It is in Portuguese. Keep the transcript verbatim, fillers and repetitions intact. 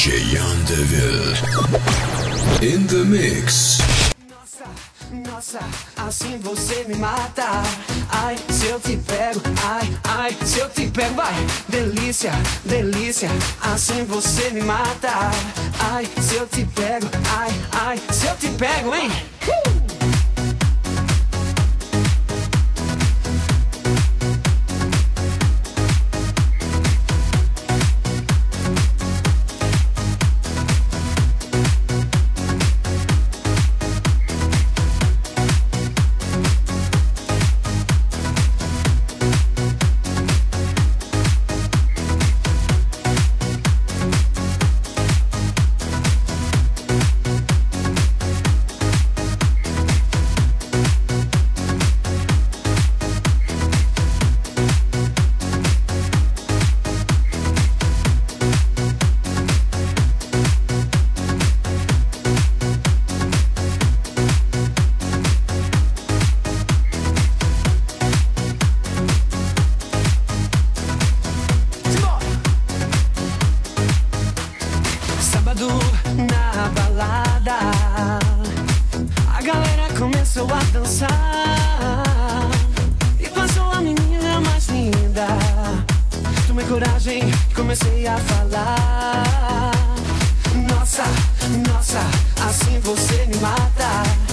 J Vill in the mix. Nossa, nossa, assim você me mata. Ai, se eu te pego, ai, ai, se eu te pego, vai. Delícia, delícia, assim você me mata. Ai, se eu te pego, ai, ai, se eu te pego, hein? Uh! Na balada, a galera começou a dançar e passou a menina mais linda. Tomei coragem e comecei a falar. Nossa, nossa, assim você me mata.